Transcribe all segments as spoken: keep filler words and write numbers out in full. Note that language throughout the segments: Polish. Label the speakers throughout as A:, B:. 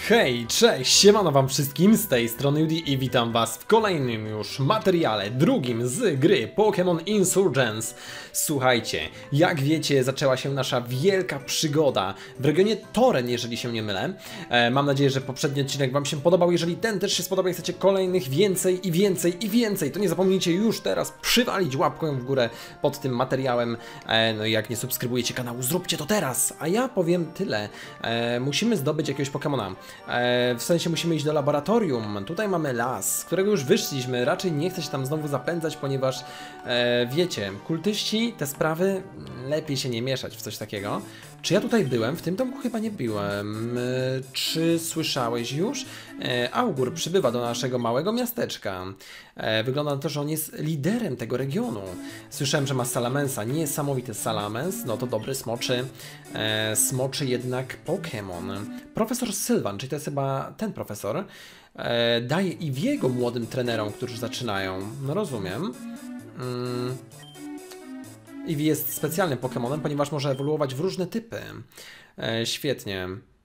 A: Hej, cześć, siemano wam wszystkim, z tej strony Judy i witam was w kolejnym już materiale, drugim z gry Pokémon Insurgence. Słuchajcie, jak wiecie, zaczęła się nasza wielka przygoda w regionie Toren, jeżeli się nie mylę. E, mam nadzieję, że poprzedni odcinek wam się podobał. Jeżeli ten też się spodobał i chcecie kolejnych więcej i więcej i więcej, to nie zapomnijcie już teraz przywalić łapką w górę pod tym materiałem. E, no i jak nie subskrybujecie kanału, zróbcie to teraz. A ja powiem tyle, e, musimy zdobyć jakiegoś Pokémona. E, w sensie musimy iść do laboratorium. Tutaj mamy las, z którego już wyszliśmy. Raczej nie chcę się tam znowu zapędzać, ponieważ e, wiecie, kultyści, te sprawy, lepiej się nie mieszać w coś takiego. Czy ja tutaj byłem? W tym domku chyba nie byłem. E, czy słyszałeś już? E, Augur przybywa do naszego małego miasteczka. E, wygląda na to, że on jest liderem tego regionu. Słyszałem, że ma Salamensa. Niesamowity Salamence. No to dobry smoczy. E, smoczy jednak Pokémon. Profesor Sylvan, czyli to jest chyba ten profesor, e, daje Eevee'ego młodym trenerom, którzy zaczynają. No rozumiem. Mm. Eevee jest specjalnym Pokémonem, ponieważ może ewoluować w różne typy. E, świetnie.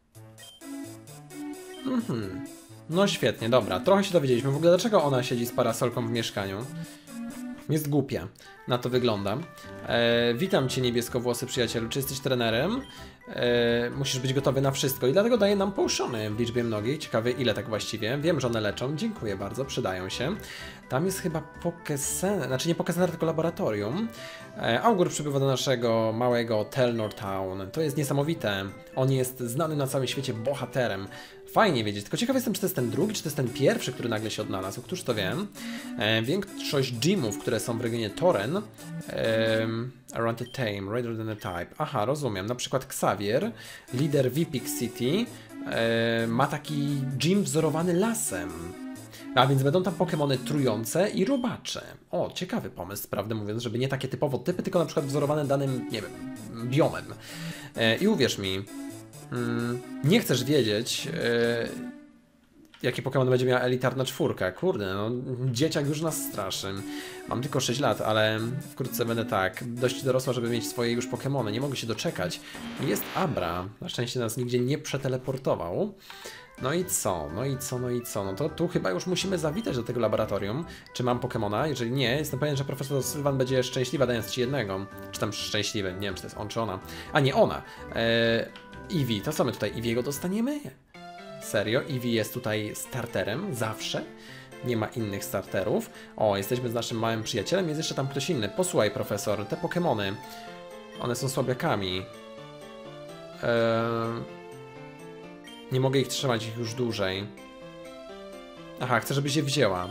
A: Mhm. No świetnie, dobra. Trochę się dowiedzieliśmy. W ogóle dlaczego ona siedzi z parasolką w mieszkaniu? Jest głupia. Na to wygląda. E, witam cię, niebieskowłosy przyjacielu. Czy jesteś trenerem? E, musisz być gotowy na wszystko i dlatego daję nam potiony w liczbie mnogiej. Ciekawe ile tak właściwie. Wiem, że one leczą. Dziękuję bardzo, przydają się. Tam jest chyba Pokesen, znaczy nie Pokesen, tylko laboratorium. E, Augur przybywa do naszego małego Telnor Town. To jest niesamowite. On jest znany na całym świecie bohaterem. Fajnie wiedzieć, tylko ciekawy jestem, czy to jest ten drugi, czy to jest ten pierwszy, który nagle się odnalazł. Któż to wie? E, większość gymów, które są w regionie Toren, e, around the tame, rather than the type. Aha, rozumiem. Na przykład Xavier, lider Vipik City, e, ma taki gym wzorowany lasem. A więc będą tam Pokémony trujące i robacze. O, ciekawy pomysł, prawdę mówiąc, żeby nie takie typowo typy, tylko na przykład wzorowane danym, nie wiem, biomem. E, I uwierz mi, mm, nie chcesz wiedzieć, e, jaki Pokémon będzie miała elitarna czwórka. Kurde, no, dzieciak już nas straszy. Mam tylko sześć lat, ale wkrótce będę tak, dość dorosła, żeby mieć swoje już Pokémony. Nie mogę się doczekać. Jest Abra. Na szczęście nas nigdzie nie przeteleportował. No i co? No i co? No i co? No to tu chyba już musimy zawitać do tego laboratorium. Czy mam Pokemona? Jeżeli nie, jestem pewien, że profesor Sylvan będzie szczęśliwa, dając ci jednego. Czy tam szczęśliwy? Nie wiem, czy to jest on, czy ona. A nie, ona. Eee, Eevee. To co my tutaj? Eevee'ego dostaniemy? Serio? Eevee jest tutaj starterem. Zawsze. Nie ma innych starterów. O, jesteśmy z naszym małym przyjacielem. Jest jeszcze tam ktoś inny. Posłuchaj, profesor. Te Pokemony. One są słabiakami. Eee... Nie mogę ich trzymać ich już dłużej. Aha, chcę, żebyś je wzięła.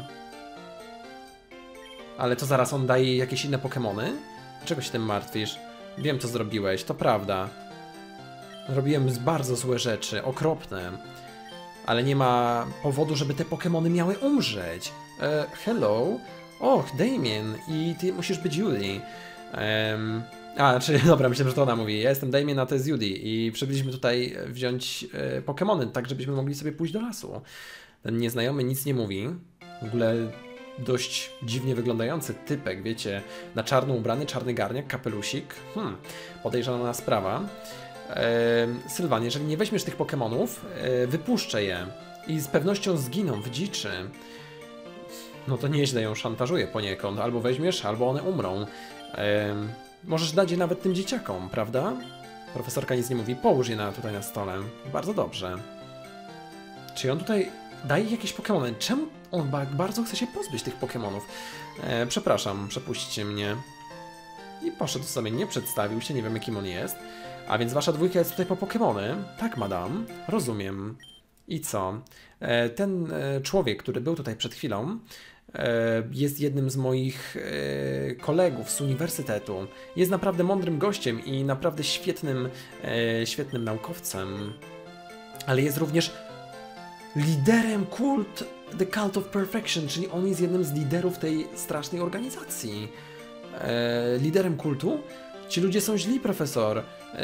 A: Ale to zaraz on daje jej jakieś inne Pokemony? Dlaczego się tym martwisz? Wiem, co zrobiłeś, to prawda. Robiłem bardzo złe rzeczy, okropne. Ale nie ma powodu, żeby te Pokemony miały umrzeć. E, hello? Och, Damien. I ty musisz być Judy. Um, A, czyli dobra, myślę, że to ona mówi. Ja jestem Damien, a to jest Judy i przybyliśmy tutaj wziąć e, Pokemony, tak żebyśmy mogli sobie pójść do lasu. Ten nieznajomy nic nie mówi. W ogóle dość dziwnie wyglądający typek, wiecie, na czarno ubrany, czarny garniak, kapelusik. Hmm, podejrzana sprawa. E, Sylwan, jeżeli nie weźmiesz tych Pokemonów, e, wypuszczę je i z pewnością zginą w dziczy. No to nieźle ją szantażuje poniekąd. Albo weźmiesz, albo one umrą. E, Możesz dać je nawet tym dzieciakom, prawda? Profesorka nic nie mówi. Połóż je na, tutaj na stole. Bardzo dobrze. Czy on tutaj daje jakieś Pokemony? Czemu on bardzo chce się pozbyć tych Pokemonów? E, przepraszam, przepuśćcie mnie. I poszedł sobie, nie przedstawił się, nie wiem jakim on jest. A więc wasza dwójka jest tutaj po Pokemony? Tak, madam. Rozumiem. I co? E, ten e, człowiek, który był tutaj przed chwilą, jest jednym z moich kolegów z uniwersytetu. Jest naprawdę mądrym gościem i naprawdę świetnym, świetnym naukowcem. Ale jest również liderem kult The Cult of Perfection, czyli on jest jednym z liderów tej strasznej organizacji. Liderem kultu? Ci ludzie są źli, profesor.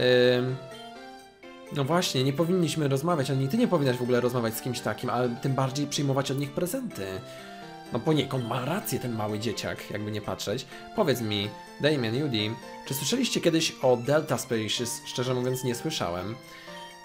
A: No właśnie, nie powinniśmy rozmawiać, ani ty nie powinnaś w ogóle rozmawiać z kimś takim, ale tym bardziej przyjmować od nich prezenty. No poniekąd ma rację ten mały dzieciak, jakby nie patrzeć. Powiedz mi, Damien, Judy, czy słyszeliście kiedyś o Delta Species? Szczerze mówiąc nie słyszałem.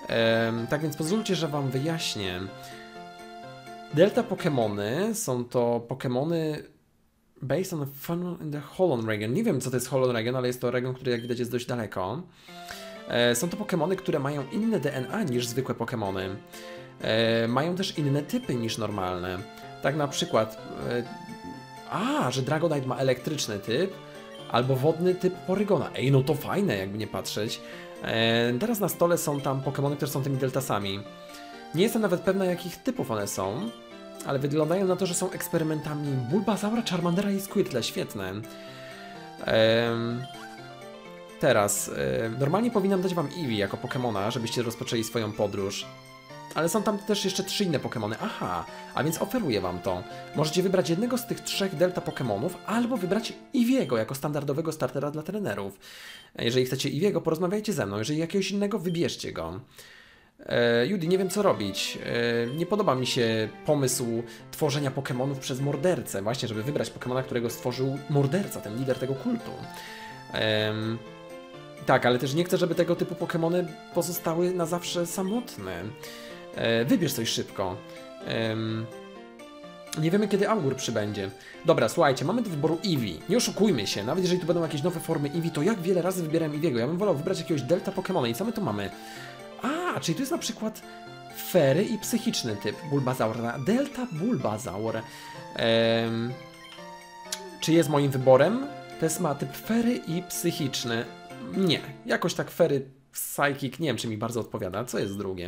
A: Ehm, tak więc pozwólcie, że wam wyjaśnię. Delta Pokemony są to Pokemony based on the fun in the Hoenn region. Nie wiem, co to jest Hoenn region, ale jest to region, który jak widać jest dość daleko. E, są to Pokemony, które mają inne D N A niż zwykłe Pokemony. E, mają też inne typy niż normalne. Tak na przykład... E, a, że Dragonite ma elektryczny typ, albo wodny typ Porygona. Ej, no to fajne, jakby nie patrzeć. E, teraz na stole są tam Pokemony, które są tymi deltasami. Nie jestem nawet pewna, jakich typów one są, ale wyglądają na to, że są eksperymentami Bulbasaura, Charmandera i Squirtle. Świetne. Ehm, teraz, e, normalnie powinnam dać wam Eevee jako Pokemona, żebyście rozpoczęli swoją podróż. Ale są tam też jeszcze trzy inne Pokemony. Aha, a więc oferuję wam to. Możecie wybrać jednego z tych trzech Delta Pokemonów, albo wybrać Eevee'ego jako standardowego startera dla trenerów. Jeżeli chcecie Eevee'ego, porozmawiajcie ze mną. Jeżeli jakiegoś innego, wybierzcie go. E, Judy, nie wiem co robić. E, nie podoba mi się pomysł tworzenia Pokemonów przez mordercę. Właśnie, żeby wybrać Pokemona, którego stworzył morderca, ten lider tego kultu. E, tak, ale też nie chcę, żeby tego typu Pokemony pozostały na zawsze samotne. E, wybierz coś szybko. E, nie wiemy, kiedy Augur przybędzie. Dobra, słuchajcie, mamy do wyboru Eevee. Nie oszukujmy się, nawet jeżeli tu będą jakieś nowe formy Eevee, to jak wiele razy wybieram Eevee'ego? Ja bym wolał wybrać jakiegoś Delta Pokemona. I co my tu mamy? A, czyli to jest na przykład fery i psychiczny typ Bulbasaura. Delta Bulbasaur. Ehm, czy jest moim wyborem? To jest ma typ fery i psychiczny. Nie, jakoś tak fery psychic, nie wiem, czy mi bardzo odpowiada. Co jest drugie?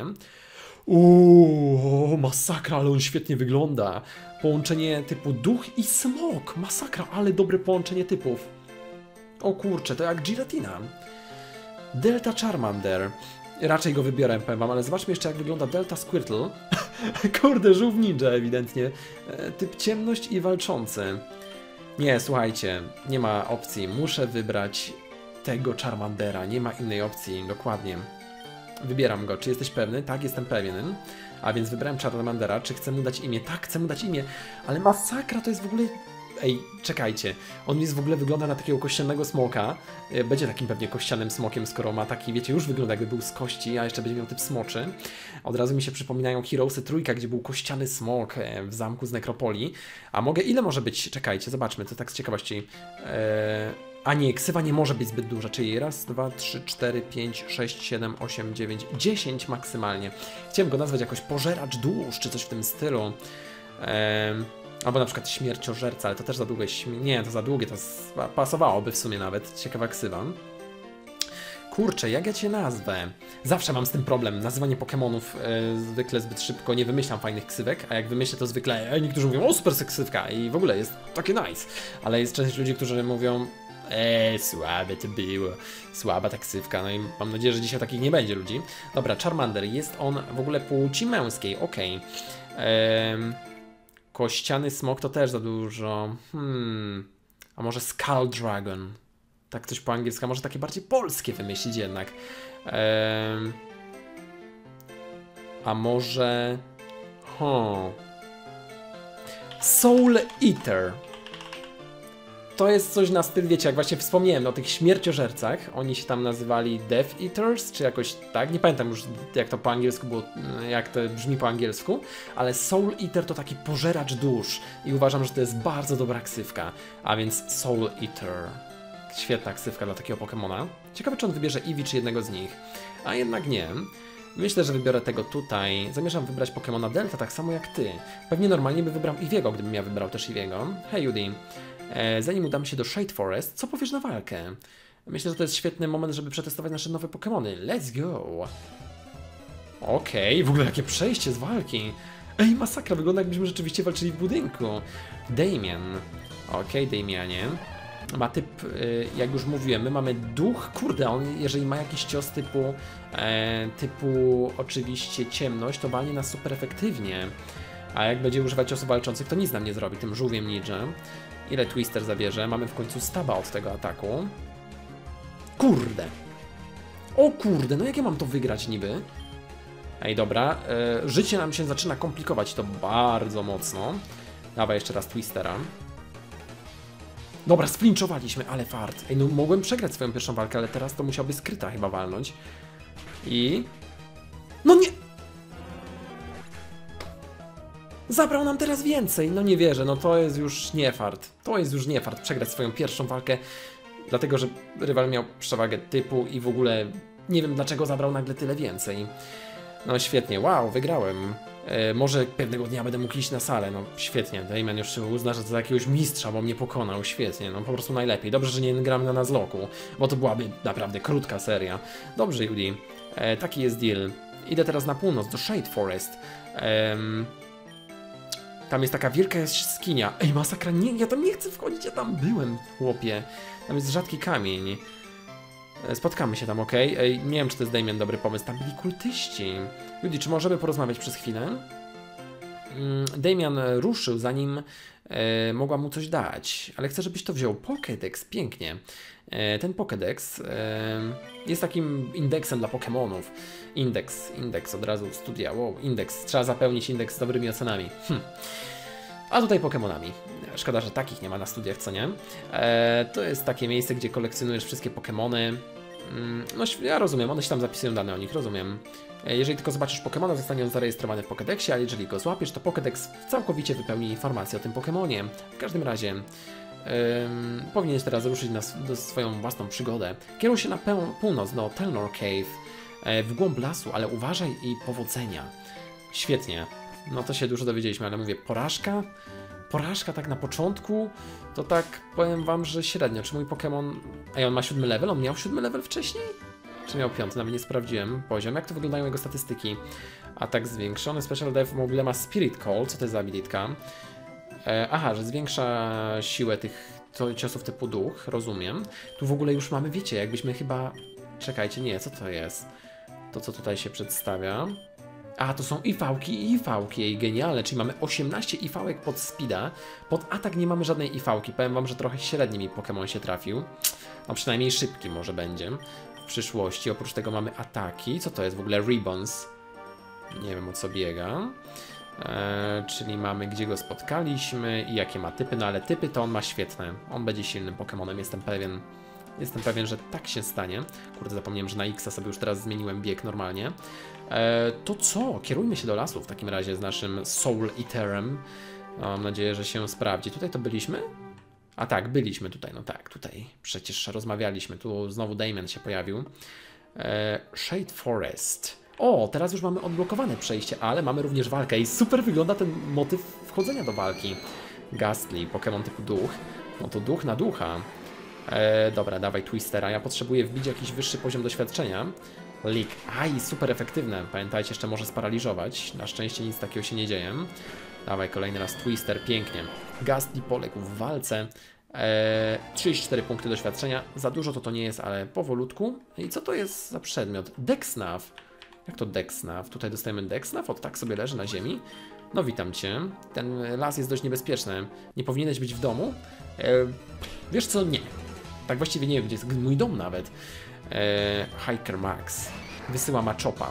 A: Uuu, masakra, ale on świetnie wygląda. Połączenie typu duch i smok. Masakra, ale dobre połączenie typów. O kurczę, to jak Giratina. Delta Charmander. Raczej go wybiorę, powiem wam, ale zobaczmy jeszcze, jak wygląda Delta Squirtle. Kurde, żółw ninja ewidentnie. E, typ ciemność i walczący. Nie, słuchajcie, nie ma opcji. Muszę wybrać tego Charmandera. Nie ma innej opcji, dokładnie. Wybieram go. Czy jesteś pewny? Tak, jestem pewien. A więc wybrałem Charmandera. Czy chcę mu dać imię? Tak, chcę mu dać imię. Ale masakra, to jest w ogóle... Ej, czekajcie. On jest w ogóle wygląda na takiego kościanego smoka. Będzie takim pewnie kościanym smokiem, skoro ma taki, wiecie, już wygląda jakby był z kości, a jeszcze będzie miał typ smoczy. Od razu mi się przypominają Heroesy trójka, gdzie był kościany smok w zamku z nekropolii. A mogę... Ile może być? Czekajcie, zobaczmy, to tak z ciekawości. Eee... A nie, ksywa nie może być zbyt duża, czyli raz, dwa, trzy, cztery, pięć, sześć, siedem, osiem, dziewięć, dziesięć maksymalnie. Chciałem go nazwać jakoś pożeracz dusz, czy coś w tym stylu. Eee... Albo na przykład śmierciożerca, ale to też za długie. Nie, to za długie, to pasowałoby w sumie nawet. Ciekawa ksywa. Kurczę, jak ja cię nazwę? Zawsze mam z tym problem. Nazywanie Pokemonów e, zwykle zbyt szybko. Nie wymyślam fajnych ksywek, a jak wymyślę, to zwykle e, niektórzy mówią, o super ksywka i w ogóle jest takie nice. Ale jest część ludzi, którzy mówią, eee, słabe to było. Słaba ta ksywka. No i mam nadzieję, że dzisiaj takich nie będzie ludzi. Dobra, Charmander. Jest on w ogóle płci męskiej. Okej. Okay. Kościany smok to też za dużo. Hmm. A może Skull Dragon? Tak coś po angielsku. A może takie bardziej polskie wymyślić jednak. Ehm. A może... Huh. Soul Eater. To jest coś na styl, wiecie, jak właśnie wspomniałem o tych śmierciożercach. Oni się tam nazywali Death Eaters, czy jakoś tak. Nie pamiętam już, jak to po angielsku było, jak to brzmi po angielsku. Ale Soul Eater to taki pożeracz dusz. I uważam, że to jest bardzo dobra ksywka. A więc Soul Eater. Świetna ksywka dla takiego Pokemona. Ciekawe, czy on wybierze Eevee, czy jednego z nich. A jednak nie. Myślę, że wybiorę tego tutaj. Zamierzam wybrać Pokemona Delta, tak samo jak ty. Pewnie normalnie by wybrał Eevee'ego, gdybym ja wybrał też Eevee'ego. Hej, Judy. E, zanim udamy się do Shade Forest, co powiesz na walkę? Myślę, że to jest świetny moment, żeby przetestować nasze nowe Pokemony. Let's go! Okej, okay, w ogóle jakie przejście z walki. Ej, masakra, wygląda jakbyśmy rzeczywiście walczyli w budynku. Damian. Okej, okay, Damianie. Ma typ, jak już mówiłem, my mamy duch, kurde, on jeżeli ma jakiś cios typu, e, typu oczywiście ciemność, to walnie nas super efektywnie. A jak będzie używać ciosów walczących, to nic nam nie zrobi, tym żółwiem ninja. Ile Twister zabierze? Mamy w końcu staba od tego ataku. Kurde. O kurde, no jak ja mam to wygrać niby? Ej, dobra, e, życie nam się zaczyna komplikować, to bardzo mocno. Dawaj jeszcze raz Twistera. Dobra, sflinczowaliśmy, ale fart. Ej, no mogłem przegrać swoją pierwszą walkę, ale teraz to musiałby skryta chyba walnąć. I... No nie! Zabrał nam teraz więcej, no nie wierzę, no to jest już nie fart. To jest już nie fart, przegrać swoją pierwszą walkę, dlatego że rywal miał przewagę typu i w ogóle nie wiem dlaczego zabrał nagle tyle więcej. No świetnie, wow, wygrałem. E, może pewnego dnia będę mógł iść na salę, no świetnie. Damien już uzna, że to za jakiegoś mistrza, bo mnie pokonał, świetnie, no po prostu najlepiej. Dobrze, że nie gram na Nuzlocku, bo to byłaby naprawdę krótka seria. Dobrze, Judy, e, taki jest deal. Idę teraz na północ, do Shade Forest. Ehm... Tam jest taka wielka jaskinia. Ej, masakra, nie, ja tam nie chcę wchodzić, ja tam byłem, chłopie. Tam jest rzadki kamień. Spotkamy się tam, ok? Ej, nie wiem, czy to jest Damien dobry pomysł. Tam byli kultyści. Judy, czy możemy porozmawiać przez chwilę? Damian ruszył, zanim e, mogła mu coś dać, ale chcę, żebyś to wziął. Pokédex, pięknie. E, ten Pokédex e, jest takim indeksem dla Pokémonów. Indeks, indeks, od razu studia, wow, indeks. Trzeba zapełnić indeks z dobrymi ocenami. Hm. A tutaj Pokémonami. Szkoda, że takich nie ma na studiach, co nie? E, to jest takie miejsce, gdzie kolekcjonujesz wszystkie Pokémony. No, ja rozumiem, one się tam zapisują dane o nich, rozumiem. Jeżeli tylko zobaczysz Pokemona, zostanie on zarejestrowany w Pokédexie, a jeżeli go złapiesz, to Pokédex całkowicie wypełni informacje o tym Pokemonie. W każdym razie ym, powinieneś teraz ruszyć na do swoją własną przygodę. Kieruj się na północ do Telnor Cave, e, w głąb lasu, ale uważaj i powodzenia. Świetnie, no to się dużo dowiedzieliśmy, ale mówię, porażka? Porażka tak na początku, to tak powiem wam, że średnio. Czy mój Pokémon... Ej, on ma siódmy level? On miał siódmy level wcześniej? Czy miał piąty? Nawet nie sprawdziłem poziom. Jak to wyglądają jego statystyki? Atak zwiększony, Special Dive w ogóle ma Spirit Call. Co to jest za abilitka? E, aha, że zwiększa siłę tych to, ciosów typu duch, rozumiem. Tu w ogóle już mamy, wiecie, jakbyśmy chyba... Czekajcie, nie, co to jest? To, co tutaj się przedstawia... A, to są I V-ki i I V-ki, jej genialne, czyli mamy osiemnaście I V-ek pod speeda, pod atak nie mamy żadnej I V-ki, powiem wam, że trochę średni mi Pokémon się trafił, no przynajmniej szybki może będzie w przyszłości, oprócz tego mamy ataki, co to jest w ogóle Ribbons, nie wiem o co biega, eee, czyli mamy gdzie go spotkaliśmy i jakie ma typy, no ale typy to on ma świetne, on będzie silnym Pokémonem, jestem pewien. Jestem pewien, że tak się stanie. Kurde, zapomniałem, że na X sobie już teraz zmieniłem bieg normalnie. E, to co? Kierujmy się do lasu w takim razie z naszym Soul Eaterem. Mam nadzieję, że się sprawdzi. Tutaj to byliśmy? A tak, byliśmy tutaj. No tak, tutaj przecież rozmawialiśmy. Tu znowu Damien się pojawił. E, Shade Forest. O, teraz już mamy odblokowane przejście, ale mamy również walkę i super wygląda ten motyw wchodzenia do walki. Gastly, Pokémon typu duch. No to duch na ducha. E, dobra, dawaj Twistera. Ja potrzebuję wbić jakiś wyższy poziom doświadczenia. Leak. Aj, super efektywne. Pamiętajcie, jeszcze może sparaliżować. Na szczęście nic takiego się nie dzieje. Dawaj, kolejny raz Twister. Pięknie. Gastly poległ w walce. E, trzydzieści cztery punkty doświadczenia. Za dużo to to nie jest, ale powolutku. I co to jest za przedmiot? Dexnav. Jak to Dexnav? Tutaj dostajemy Dexnav. Od tak sobie leży na ziemi. No witam cię. Ten las jest dość niebezpieczny. Nie powinieneś być w domu? E, wiesz co? Nie. Tak właściwie nie wiem, gdzie jest mój dom nawet. Eee, Hiker Max. Wysyła Machopa.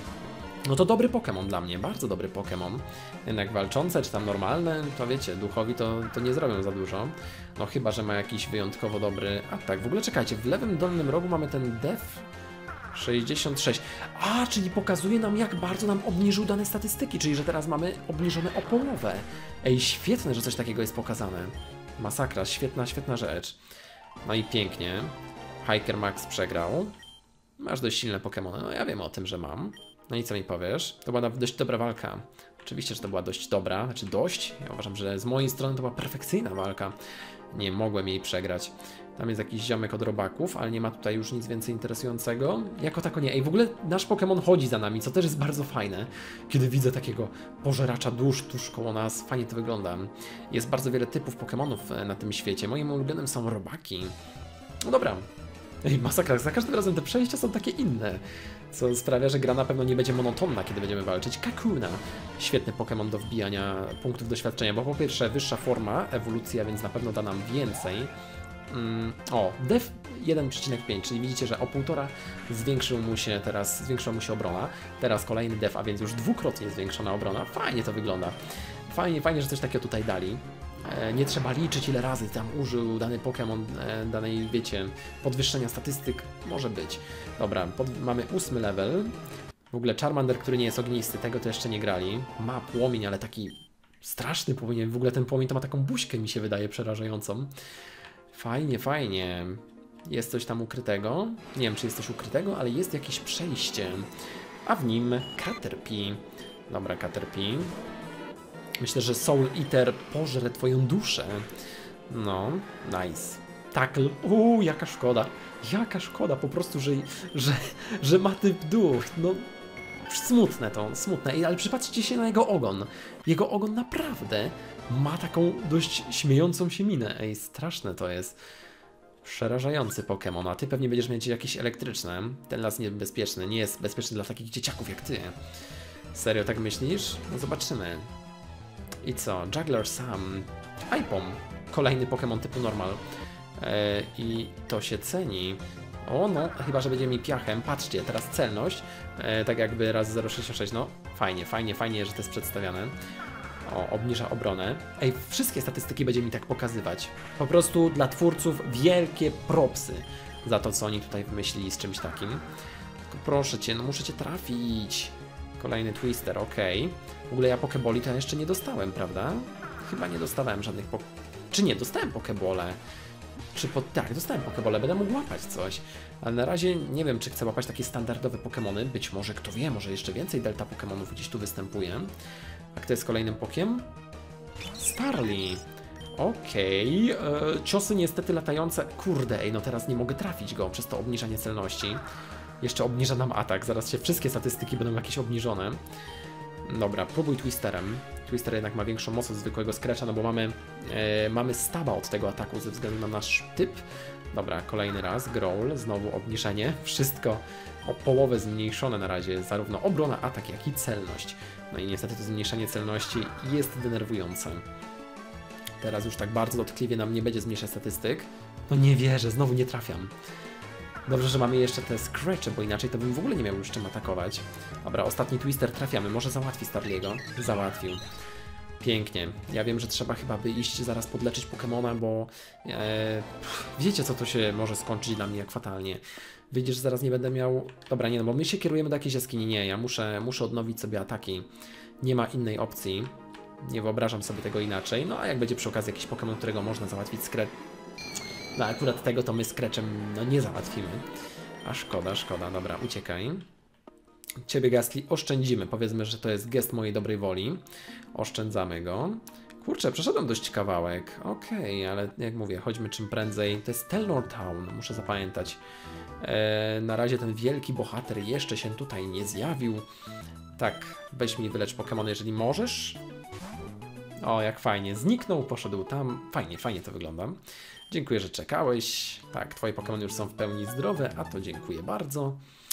A: No to dobry Pokémon dla mnie, bardzo dobry Pokémon. Jednak walczące, czy tam normalne, to wiecie, duchowi to, to nie zrobią za dużo. No chyba, że ma jakiś wyjątkowo dobry atak. W ogóle czekajcie, w lewym dolnym rogu mamy ten Def sześćdziesiąt sześć. A, czyli pokazuje nam, jak bardzo nam obniżył dane statystyki, czyli że teraz mamy obniżone o połowę. Ej, świetne, że coś takiego jest pokazane. Masakra, świetna, świetna rzecz. No i pięknie. Hiker Max przegrał. Masz dość silne Pokémony. No ja wiem o tym, że mam. No i co mi powiesz? To była dość dobra walka. Oczywiście, że to była dość dobra. Znaczy dość. Ja uważam, że z mojej strony to była perfekcyjna walka. Nie mogłem jej przegrać. Tam jest jakiś ziomek od robaków, ale nie ma tutaj już nic więcej interesującego. Jako tako nie. I w ogóle nasz Pokémon chodzi za nami, co też jest bardzo fajne. Kiedy widzę takiego pożeracza dusz tuż koło nas, fajnie to wygląda. Jest bardzo wiele typów Pokémonów na tym świecie. Moim ulubionym są robaki. No dobra. Ej, masakra, za każdym razem te przejścia są takie inne, co sprawia, że gra na pewno nie będzie monotonna, kiedy będziemy walczyć. Kakuna. Świetny Pokémon do wbijania punktów doświadczenia, bo po pierwsze wyższa forma, ewolucja, więc na pewno da nam więcej. Mm, o, Def jeden przecinek pięć, czyli widzicie, że o półtora zwiększył mu się teraz, zwiększyła mu się obrona. Teraz kolejny Def, a więc już dwukrotnie zwiększona obrona. Fajnie to wygląda. Fajnie, fajnie, że coś takiego tutaj dali. Nie trzeba liczyć, ile razy tam użył dany Pokémon danej, wiecie, podwyższenia statystyk. Może być. Dobra, pod, mamy ósmy level. W ogóle Charmander, który nie jest ognisty, tego to jeszcze nie grali. Ma płomień, ale taki straszny płomień. W ogóle ten płomień to ma taką buźkę, mi się wydaje, przerażającą. Fajnie, fajnie. Jest coś tam ukrytego. Nie wiem, czy jest coś ukrytego, ale jest jakieś przejście. A w nim Caterpie. Dobra, Caterpie. Myślę, że Soul Eater pożre twoją duszę. No, nice. Tackle. Uuu, jaka szkoda. Jaka szkoda po prostu, że, że, że ma typ duch. No, smutne to, smutne. Ale przypatrzcie się na jego ogon. Jego ogon naprawdę ma taką dość śmiejącą się minę. Ej, straszne to jest. Przerażający Pokémon. A ty pewnie będziesz mieć jakieś elektryczne. Ten las niebezpieczny. Nie jest bezpieczny dla takich dzieciaków jak ty. Serio, tak myślisz? No zobaczymy. I co? Juggler Sam. Aipom. Kolejny Pokémon typu normal. Eee, I to się ceni. O no, chyba że będzie mi piachem. Patrzcie, teraz celność. Eee, tak jakby raz zero przecinek sześćdziesiąt sześć. No, fajnie, fajnie, fajnie, że to jest przedstawiane. O, obniża obronę. Ej, wszystkie statystyki będzie mi tak pokazywać. Po prostu dla twórców wielkie propsy za to, co oni tutaj wymyślili z czymś takim. Tylko proszę cię, no muszę cię trafić. Kolejny Twister, ok. W ogóle ja Pokeboli to ja jeszcze nie dostałem, prawda? Chyba nie dostawałem żadnych po... Czy nie? Dostałem Pokebole. Czy po... Tak, dostałem Pokebole, będę mógł łapać coś. Ale na razie nie wiem, czy chcę łapać takie standardowe Pokemony. Być może, kto wie, może jeszcze więcej Delta Pokemonów gdzieś tu występuje. A kto jest kolejnym Pokiem? Starly. Okej. Okay. Eee, ciosy niestety latające. Kurde, ej, no teraz nie mogę trafić go przez to obniżanie celności. Jeszcze obniża nam atak. Zaraz się wszystkie statystyki będą jakieś obniżone. Dobra, próbuj Twisterem. Twister jednak ma większą moc od zwykłego Scratcha, no bo mamy, e, mamy staba od tego ataku ze względu na nasz typ. Dobra, kolejny raz. Growl, znowu obniżenie. Wszystko o połowę zmniejszone na razie, zarówno obrona, atak, jak i celność. No i niestety to zmniejszenie celności jest denerwujące. Teraz już tak bardzo dotkliwie nam nie będzie zmniejszać statystyk. No nie wierzę, znowu nie trafiam. Dobrze, że mamy jeszcze te scratche, bo inaczej to bym w ogóle nie miał już czym atakować. Dobra, ostatni Twister trafiamy. Może załatwi Starliego. Załatwił. Pięknie. Ja wiem, że trzeba chyba by iść zaraz podleczyć Pokemona, bo e, wiecie, co to się może skończyć dla mnie jak fatalnie. Widzisz, że zaraz nie będę miał... Dobra, nie no, bo my się kierujemy do jakiejś jaskini. Nie, ja muszę, muszę odnowić sobie ataki. Nie ma innej opcji. Nie wyobrażam sobie tego inaczej. No a jak będzie przy okazji jakiś Pokemon, którego można załatwić scratch... No akurat tego to my Scratchem no, nie załatwimy. A szkoda, szkoda. Dobra, uciekaj. Ciebie, Gastly, oszczędzimy. Powiedzmy, że to jest gest mojej dobrej woli. Oszczędzamy go. Kurczę, przeszedłem dość kawałek. Okej, okay, ale jak mówię, chodźmy czym prędzej. To jest Telnor Town, muszę zapamiętać. Eee, na razie ten wielki bohater jeszcze się tutaj nie zjawił. Tak, weź mi wylecz Pokemon, jeżeli możesz. O, jak fajnie. Zniknął, poszedł tam. Fajnie, fajnie to wygląda. Dziękuję, że czekałeś. Tak, twoje Pokémony już są w pełni zdrowe, a to dziękuję bardzo.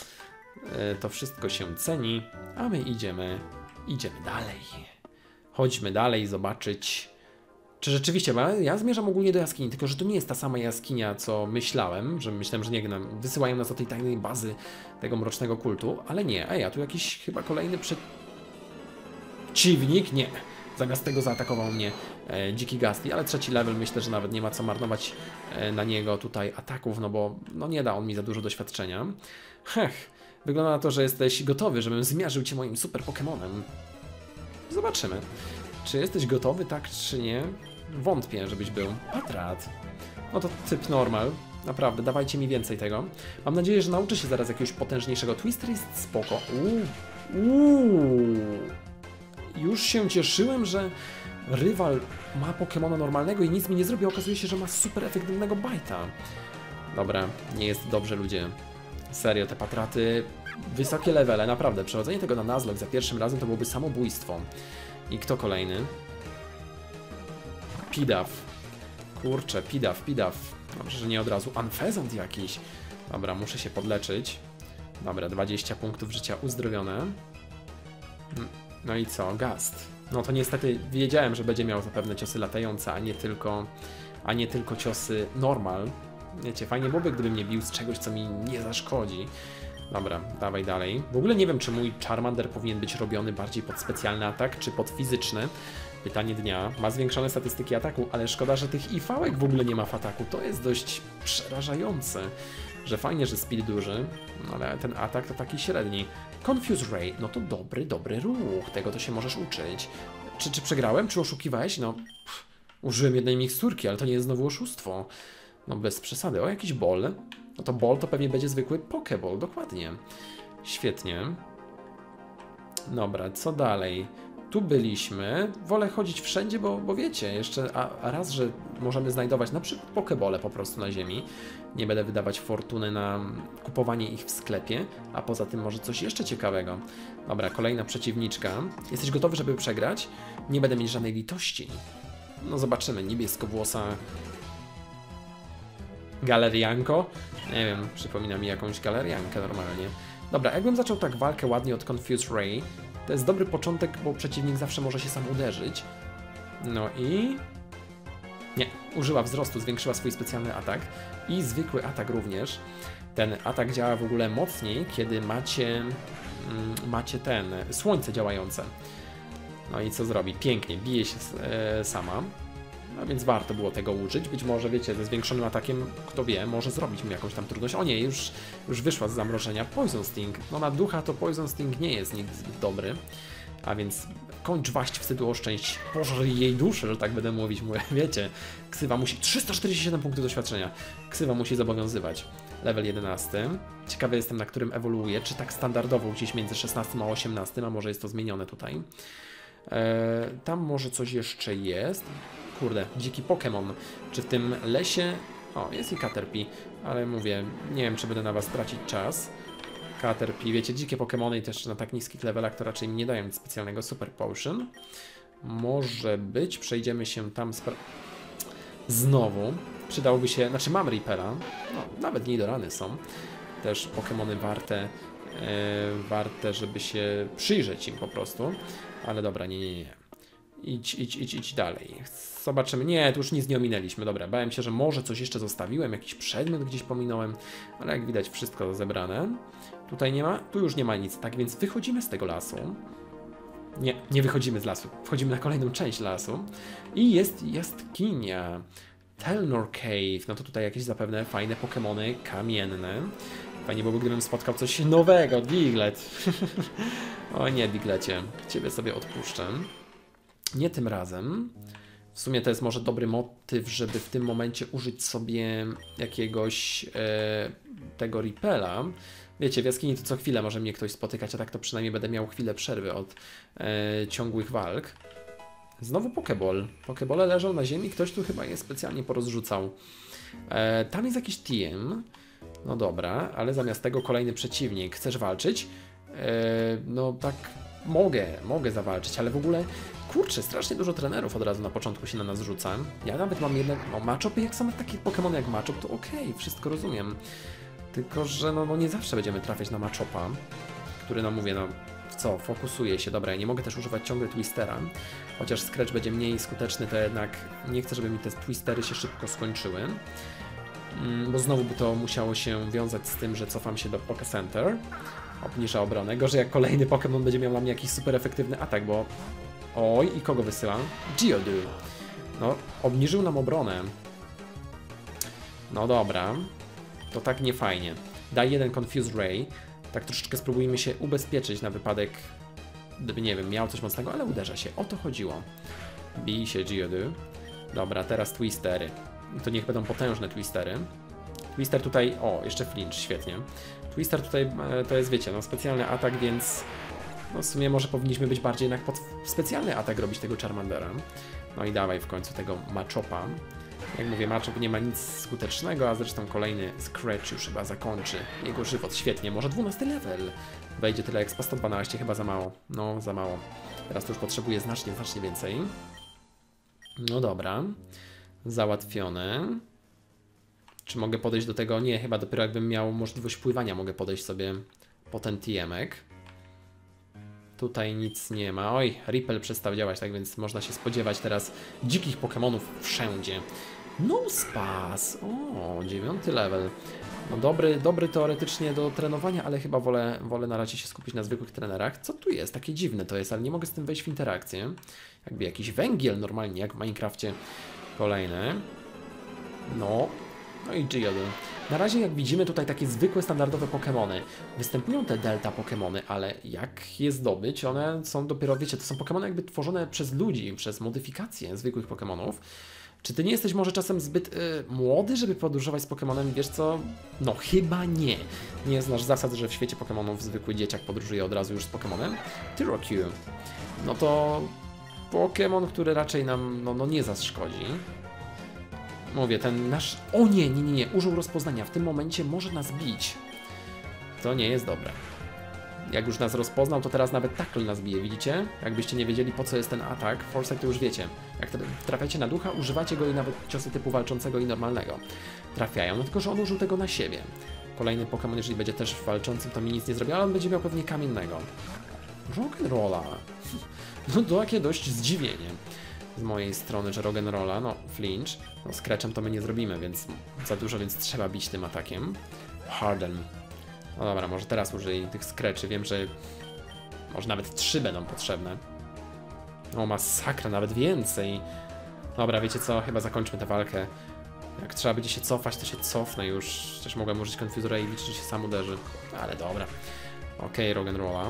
A: E, to wszystko się ceni, a my idziemy, idziemy dalej. Chodźmy dalej zobaczyć, czy rzeczywiście, bo ja zmierzam ogólnie do jaskini, tylko że to nie jest ta sama jaskinia, co myślałem, że myślałem, że nie wiem, wysyłają nas do tej tajnej bazy tego mrocznego kultu, ale nie. Ej, a tu jakiś chyba kolejny przeciwnik? Nie. Zamiast tego zaatakował mnie e, dziki Gastly, ale trzeci level, myślę, że nawet nie ma co marnować e, na niego tutaj ataków, no bo no nie da on mi za dużo doświadczenia. Hech, wygląda na to, że jesteś gotowy, żebym zmierzył cię moim super Pokemonem. Zobaczymy. Czy jesteś gotowy, tak czy nie? Wątpię, żebyś był. Patrat. No to typ normal. Naprawdę, dawajcie mi więcej tego. Mam nadzieję, że nauczę się zaraz jakiegoś potężniejszego. Twister jest spoko. Uuu. Uuu. Już się cieszyłem, że rywal ma Pokemona normalnego i nic mi nie zrobi. Okazuje się, że ma super efektywnego bajta. Dobra, nie jest dobrze, ludzie. Serio, te patraty, wysokie levele, naprawdę. Przechodzenie tego na Nuzlocke za pierwszym razem to byłoby samobójstwo. I kto kolejny? Pidaf. Kurczę, Pidaf, Pidaf. Dobrze, że nie od razu. Unfezant jakiś. Dobra, muszę się podleczyć. Dobra, dwadzieścia punktów życia uzdrowione. No i co? Gast. No to niestety wiedziałem, że będzie miał zapewne ciosy latające, a nie tylko, a nie tylko ciosy normal. Wiecie, fajnie byłoby, gdybym mnie bił z czegoś, co mi nie zaszkodzi. Dobra, dawaj dalej. W ogóle nie wiem, czy mój Charmander powinien być robiony bardziej pod specjalny atak, czy pod fizyczny. Pytanie dnia. Ma zwiększone statystyki ataku, ale szkoda, że tych I V-ek w ogóle nie ma w ataku. To jest dość przerażające. Że fajnie, że speed duży, no ale ten atak to taki średni. Confuse Ray, no to dobry, dobry ruch, tego to się możesz uczyć. Czy, czy przegrałem? Czy oszukiwałeś? No, pff, użyłem jednej miksturki, ale to nie jest znowu oszustwo. No bez przesady. O, jakiś ball. No to ball to pewnie będzie zwykły pokeball, dokładnie. Świetnie. Dobra, co dalej? Tu byliśmy. Wolę chodzić wszędzie, bo, bo wiecie, jeszcze a, a raz, że możemy znajdować na przykład pokebole po prostu na ziemi. Nie będę wydawać fortuny na kupowanie ich w sklepie, a poza tym może coś jeszcze ciekawego. Dobra, kolejna przeciwniczka. Jesteś gotowy, żeby przegrać? Nie będę mieć żadnej litości. No zobaczymy, niebieskowłosa galerianko. Nie wiem, przypomina mi jakąś galeriankę normalnie. Dobra, jakbym zaczął tak walkę ładnie od Confuse Ray, to jest dobry początek, bo przeciwnik zawsze może się sam uderzyć. No i... Nie, użyła wzrostu, zwiększyła swój specjalny atak i zwykły atak również. Ten atak działa w ogóle mocniej, kiedy macie, mm, macie ten, słońce działające. No i co zrobi? Pięknie, bije się e, sama. No więc warto było tego użyć. Być może, wiecie, ze zwiększonym atakiem, kto wie, może zrobić mu jakąś tam trudność. O nie, już, już wyszła z zamrożenia. Poison Sting. No na ducha to Poison Sting nie jest nic zbyt dobry. A więc kończ waść wstydu oszczęść. Pożrij jej duszę, że tak będę mówić. Mówię, wiecie, ksywa musi... trzysta czterdzieści siedem punktów doświadczenia. Ksywa musi zobowiązywać. Level jedenasty. Ciekawy jestem, na którym ewoluuje. Czy tak standardowo gdzieś między szesnastym a osiemnastym, a może jest to zmienione tutaj. Eee, tam może coś jeszcze jest. Kurde, dziki Pokémon. Czy w tym lesie... O, jest i Caterpie, ale mówię, nie wiem, czy będę na was tracić czas. Caterpie, wiecie, dzikie Pokémony i też na tak niskich levelach to raczej mi nie dają nic specjalnego. Super Potion. Może być, przejdziemy się tam znowu. Przydałoby się, znaczy mam Ripera, no, nawet Nidorany są. Też Pokémony warte, yy, warte, żeby się przyjrzeć im po prostu. Ale dobra, nie, nie, nie. Idź, idź, idź, idź dalej. Zobaczymy. Nie, tu już nic nie ominęliśmy. Dobra, bałem się, że może coś jeszcze zostawiłem, jakiś przedmiot gdzieś pominąłem, ale jak widać wszystko zebrane. Tutaj nie ma, tu już nie ma nic. Tak więc wychodzimy z tego lasu. Nie, nie wychodzimy z lasu. Wchodzimy na kolejną część lasu. I jest jaskinia. Telnor Cave. No to tutaj jakieś zapewne fajne Pokemony kamienne. Fajnie byłoby, gdybym spotkał coś nowego. Diglett. O nie, Diglecie. Ciebie sobie odpuszczę. Nie tym razem. W sumie to jest może dobry motyw, żeby w tym momencie użyć sobie jakiegoś e, tego Ripela. Wiecie, w jaskini to co chwilę może mnie ktoś spotykać, a tak to przynajmniej będę miał chwilę przerwy od e, ciągłych walk. Znowu Pokeball. Pokebole leżą na ziemi, ktoś tu chyba je specjalnie porozrzucał. E, tam jest jakiś team. No dobra, ale zamiast tego kolejny przeciwnik. Chcesz walczyć? E, no tak, mogę, mogę zawalczyć, ale w ogóle... Kurczę, strasznie dużo trenerów od razu na początku się na nas rzuca. Ja nawet mam jedne, no Machop, jak są takie Pokemony jak Machop, to okej, okay, wszystko rozumiem. Tylko, że no, no nie zawsze będziemy trafiać na Machopa, który, no mówię, no co, fokusuje się. Dobra, ja nie mogę też używać ciągle Twistera, chociaż Scratch będzie mniej skuteczny, to jednak nie chcę, żeby mi te Twistery się szybko skończyły, bo znowu by to musiało się wiązać z tym, że cofam się do Poké Center, obniża obronę. Gorzej jak kolejny Pokémon będzie miał na mnie jakiś super efektywny atak, bo... Oj, i kogo wysyłam? Geodude. No, obniżył nam obronę. No dobra. To tak nie fajnie. Daj jeden Confuse Ray. Tak troszeczkę spróbujmy się ubezpieczyć na wypadek, gdyby, nie wiem, miał coś mocnego, ale uderza się. O to chodziło. Bij się, Geodude. Dobra, teraz Twistery. To niech będą potężne Twistery. Twister tutaj... O, jeszcze flinch, świetnie. Twister tutaj to jest, wiecie, no specjalny atak, więc... No w sumie może powinniśmy być bardziej jednak pod specjalny atak robić tego Charmandera. No i dawaj w końcu tego Machopa. Jak mówię, Machop nie ma nic skutecznego, a zresztą kolejny Scratch już chyba zakończy jego żywot. Świetnie, może dwunasty level. Wejdzie tyle expa, sto dwanaście, chyba za mało. No, za mało. Teraz to już potrzebuję znacznie, znacznie więcej. No dobra. Załatwione. Czy mogę podejść do tego? Nie, chyba dopiero jakbym miał możliwość pływania, mogę podejść sobie po ten T M-ek. Tutaj nic nie ma. Oj, Ripple przestał działać, tak więc można się spodziewać teraz dzikich Pokémonów wszędzie. Nosepass! O, dziewiąty level. No dobry, dobry teoretycznie do trenowania, ale chyba wolę, wolę na razie się skupić na zwykłych trenerach. Co tu jest? Takie dziwne to jest, ale nie mogę z tym wejść w interakcję. Jakby jakiś węgiel normalnie, jak w Minecrafcie. Kolejny. No. No i Geodude. Na razie jak widzimy tutaj takie zwykłe, standardowe Pokemony. Występują te Delta Pokemony, ale jak je zdobyć? One są dopiero, wiecie, to są Pokemony jakby tworzone przez ludzi, przez modyfikacje zwykłych Pokemonów. Czy ty nie jesteś może czasem zbyt y, młody, żeby podróżować z Pokemonem? Wiesz co? No chyba nie. Nie znasz zasad, że w świecie Pokemonów zwykły dzieciak podróżuje od razu już z Pokemonem? Tyrokiu. No to Pokemon, który raczej nam no, no nie zaszkodzi. Mówię, ten nasz... O nie, nie, nie, nie. Użył rozpoznania. W tym momencie może nas bić. To nie jest dobre. Jak już nas rozpoznał, to teraz nawet tackle nas bije, widzicie? Jakbyście nie wiedzieli, po co jest ten atak, Foresight to już wiecie. Jak trafiacie na ducha, używacie go i nawet ciosy typu walczącego i normalnego trafiają, no tylko że on użył tego na siebie. Kolejny Pokémon, jeżeli będzie też walczącym, to mi nic nie zrobi, ale on będzie miał pewnie kamiennego. Rock'n'Rolla. No to takie dość zdziwienie z mojej strony, że Rock'n'Rolla, no flinch, no Scratchem to my nie zrobimy, więc za dużo, więc trzeba bić tym atakiem. Harden. No dobra, może teraz użyj tych Scratchy, wiem, że może nawet trzy będą potrzebne. O, masakra, nawet więcej. Dobra, wiecie co, chyba zakończmy tę walkę. Jak trzeba będzie się cofać, to się cofnę już. Też mogłem użyć Confusora i liczyć, że się sam uderzy. Ale dobra. Okej, okay, Rock'n'Rolla.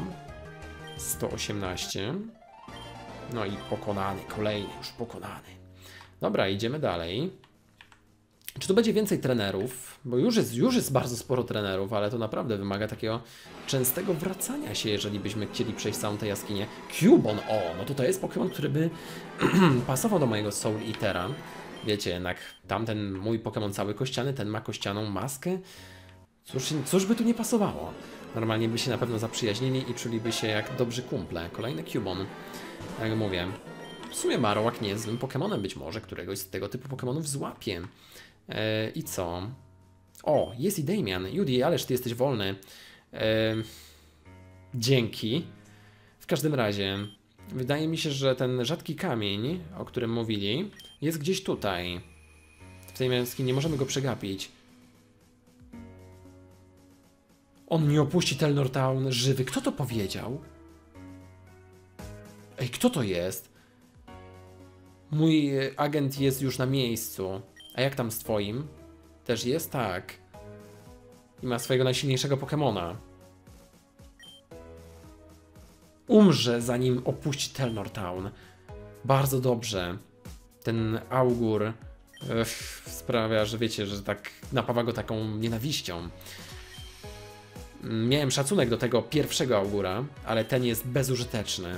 A: sto osiemnaście. No i pokonany, kolejny już pokonany. Dobra, idziemy dalej. Czy tu będzie więcej trenerów? Bo już jest, już jest bardzo sporo trenerów, ale to naprawdę wymaga takiego częstego wracania się, jeżeli byśmy chcieli przejść całą tę jaskinię. Cubone, o, no to to jest Pokémon, który by pasował do mojego Soul Eatera. Wiecie, jednak tamten mój Pokémon cały kościany, ten ma kościaną maskę. Cóż, cóż by tu nie pasowało? Normalnie by się na pewno zaprzyjaźnili i czuliby się jak dobrzy kumple. Kolejny Cubone, jak mówię. W sumie Marowak nie jest złym Pokémonem, być może któregoś z tego typu Pokémonów złapie. Eee, I co? O, jest i Damian. Judy, ależ ty jesteś wolny. Eee, dzięki. W każdym razie, wydaje mi się, że ten rzadki kamień, o którym mówili, jest gdzieś tutaj. W tej jaskini nie możemy go przegapić. On nie opuści Telnor Town żywy. Kto to powiedział? Ej, kto to jest? Mój agent jest już na miejscu. A jak tam z twoim? Też jest? Tak. I ma swojego najsilniejszego Pokemona. Umrze, zanim opuści Telnor Town. Bardzo dobrze. Ten augur ech, sprawia, że wiecie, że tak napawa go taką nienawiścią. Miałem szacunek do tego pierwszego augura, ale ten jest bezużyteczny.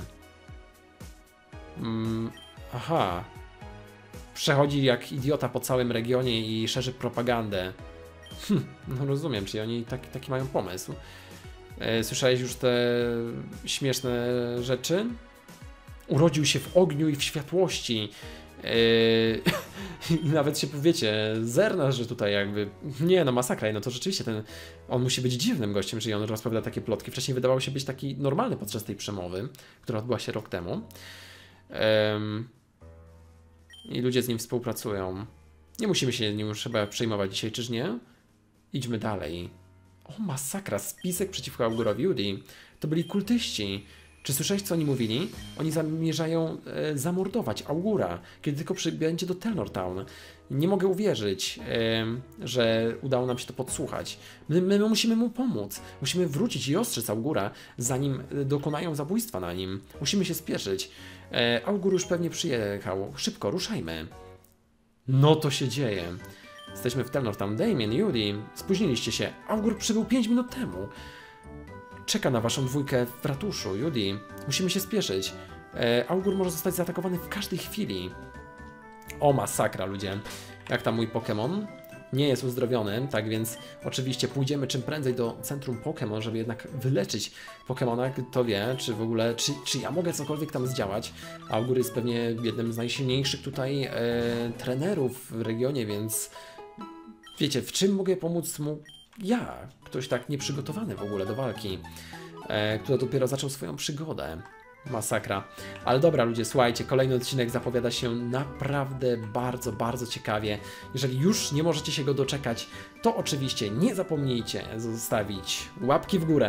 A: Mm, aha. Przechodzi jak idiota po całym regionie i szerzy propagandę. Hm, no rozumiem, czyli oni taki, taki mają pomysł. E, słyszałeś już te śmieszne rzeczy? Urodził się w ogniu i w światłości. E, I nawet się, wiecie, zerna, że tutaj jakby... Nie, no masakra, no to rzeczywiście ten... On musi być dziwnym gościem, że on rozpowiada takie plotki. Wcześniej wydawał się być taki normalny podczas tej przemowy, która odbyła się rok temu. Um, I ludzie z nim współpracują. Nie musimy się nim trzeba przejmować dzisiaj, czyż nie? Idźmy dalej. O, masakra, spisek przeciwko Augurowi Judy. To byli kultyści. Czy słyszałeś, co oni mówili? Oni zamierzają e, zamordować Augura, kiedy tylko przybędzie do Telnor Town. Nie mogę uwierzyć, e, że udało nam się to podsłuchać. My, my musimy mu pomóc. Musimy wrócić i ostrzec Augura, zanim dokonają zabójstwa na nim. Musimy się spieszyć. E, Augur już pewnie przyjechał. Szybko, ruszajmy. No to się dzieje. Jesteśmy w Telnor Town. Damien, Judy, spóźniliście się. Augur przybył pięć minut temu. Czeka na waszą dwójkę w ratuszu, Judy. Musimy się spieszyć. E, Augur może zostać zaatakowany w każdej chwili. O, masakra, ludzie. Jak tam mój Pokémon? Nie jest uzdrowiony, tak więc oczywiście pójdziemy czym prędzej do centrum Pokémon, żeby jednak wyleczyć Pokémona. Kto wie, czy w ogóle, czy, czy ja mogę cokolwiek tam zdziałać. Augur jest pewnie jednym z najsilniejszych tutaj e, trenerów w regionie, więc wiecie, w czym mogę pomóc mu ja? Ktoś tak nieprzygotowany w ogóle do walki, e, który dopiero zaczął swoją przygodę. Masakra. Ale dobra, ludzie, słuchajcie, kolejny odcinek zapowiada się naprawdę bardzo, bardzo ciekawie. Jeżeli już nie możecie się go doczekać, to oczywiście nie zapomnijcie zostawić łapki w górę,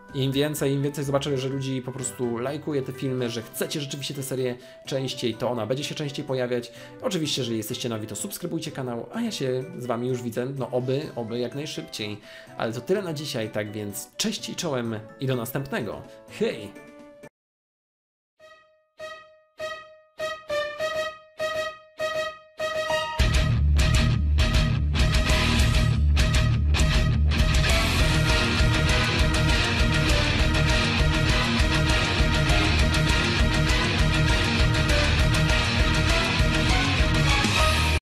A: Im więcej, im więcej zobaczę, że ludzi po prostu lajkuje te filmy, że chcecie rzeczywiście tę serię częściej, to ona będzie się częściej pojawiać. Oczywiście, jeżeli jesteście nowi, to subskrybujcie kanał, a ja się z wami już widzę, no oby, oby jak najszybciej. Ale to tyle na dzisiaj, tak więc cześć i czołem i do następnego. Hej!